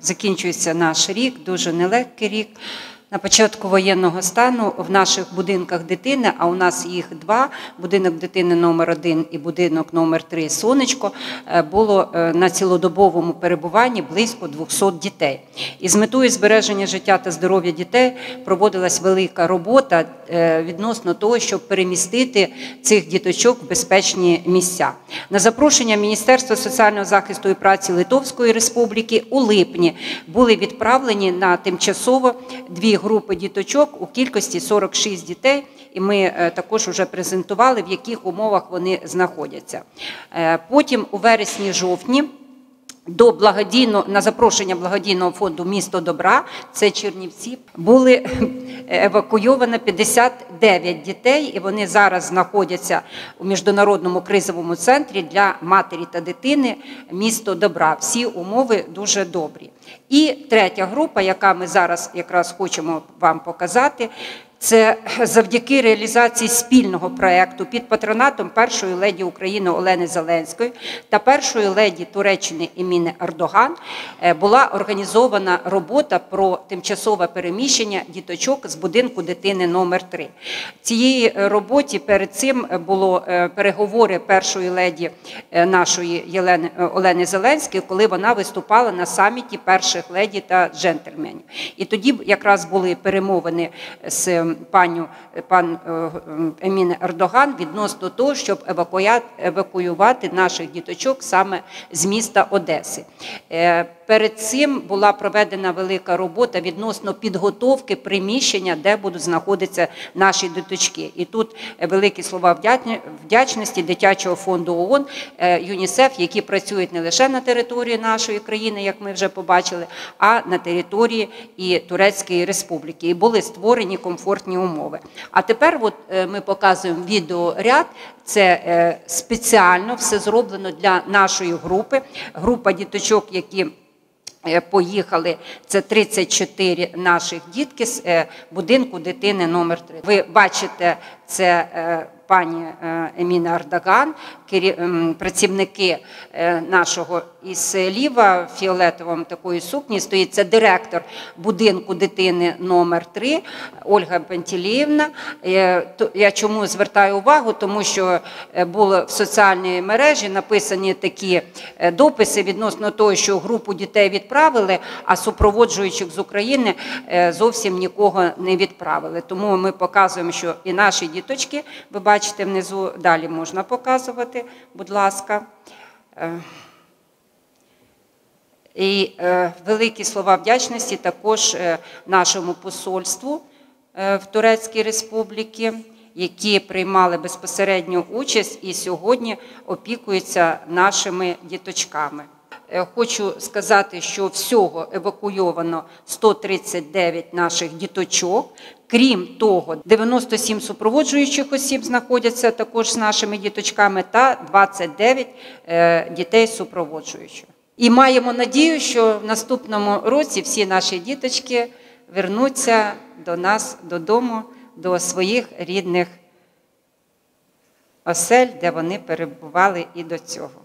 закінчується наш рік, дуже нелегкий рік. На початку воєнного стану в наших будинках дитини, а у нас їх два, будинок дитини номер 1 і будинок номер 3 «Сонечко», було на цілодобовому перебуванні близько 200 дітей. І з метою збереження життя та здоров'я дітей проводилась велика робота відносно того, щоб перемістити цих діточок в безпечні місця. На запрошення Міністерства соціального захисту і праці Литовської Республіки у липні були відправлені на тимчасово дві групи діточок у кількості 46 дітей, і ми також вже презентували, в яких умовах вони знаходяться. Потім у вересні-жовтні на запрошення благодійного фонду «Місто добра», це Чернівці, були евакуйовано 59 дітей, і вони зараз знаходяться у міжнародному кризовому центрі для матері та дитини «Місто добра». Всі умови дуже добрі. І третя група, яка ми зараз якраз хочемо вам показати, це завдяки реалізації спільного проєкту під патронатом першої леді України Олени Зеленської та першої леді Туреччини Еміни Ердоган була організована робота про тимчасове переміщення діточок з будинку дитини номер 3. Цієї роботі перед цим було переговори першої леді нашої Олени Зеленської, коли вона виступала на саміті перших леді та джентльменів. І тоді якраз були перемовини з пан Еміни Ердоган відносно того, щоб евакуювати наших діточок саме з міста Одеси. Перед цим була проведена велика робота відносно підготовки приміщення, де будуть знаходитися наші діточки. І тут великі слова вдячності Дитячого фонду ООН, ЮНІСЕФ, які працюють не лише на території нашої країни, як ми вже побачили, а на території і Турецької Республіки. І були створені комфортні умови. А тепер ми показуємо відеоряд. Це спеціально все зроблено для нашої групи. Група діточок, які поїхали, це 34 наших дітки з будинку дитини номер 3. Ви бачите, це пані Еміна Ердоган, працівники нашого із ліва в фіолетовому такої сукні стоїть, це директор будинку дитини номер 3 Ольга Пантелеївна. Я чому звертаю увагу? Тому що було в соціальній мережі написані такі дописи відносно того, що групу дітей відправили, а супроводжуючих з України зовсім нікого не відправили. Тому ми показуємо, що і наші діточки, ви бачите внизу, далі можна показувати, будь ласка. І великі слова вдячності також нашому посольству в Турецькій Республіці, які приймали безпосередню участь і сьогодні опікуються нашими діточками. Хочу сказати, що всього евакуйовано 139 наших діточок. Крім того, 97 супроводжуючих осіб знаходяться також з нашими діточками та 29 дітей супроводжуючих. І маємо надію, що в наступному році всі наші діточки вернуться до нас додому, до своїх рідних осель, де вони перебували і до цього.